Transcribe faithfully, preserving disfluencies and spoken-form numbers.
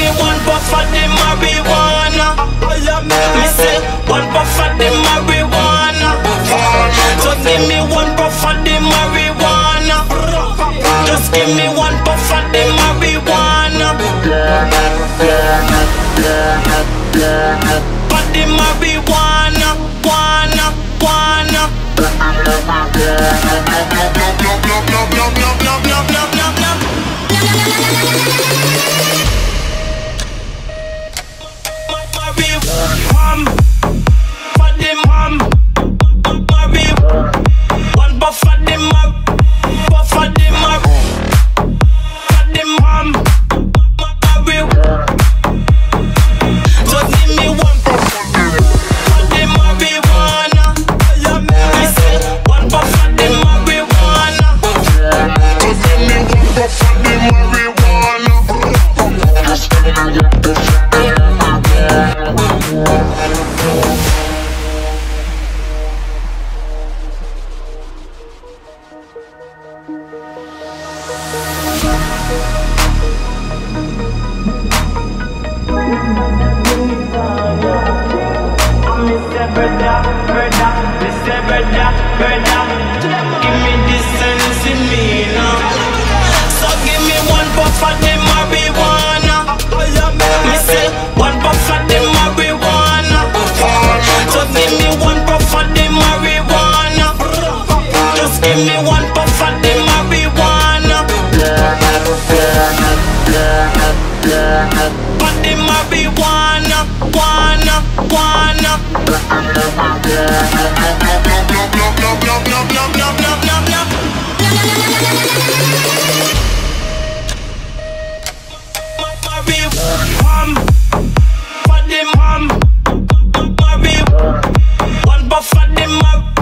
me one puff of the marijuana. Me say one puff of the marijuana. Just give me one puff of the marijuana. Just give me one puff of the marijuana. But the marijuana, wanna, wanna. Mom, for the mom, one puff for the mom, puff for the mom, for the mom, just give me one puff for the marijuana. Me say one puff for the marijuana. Just give me one puff for the marijuana. Just give me one puff. Brother, brother, listen, brother, brother. Give me this sense in me now. So give me one puff of the marijuana. Me say one puff of the marijuana. Just give me one puff of the marijuana. Just give me one puff of the marijuana. But the marijuana, wanna, wanna. Mom, for the mom, one puff for the mom.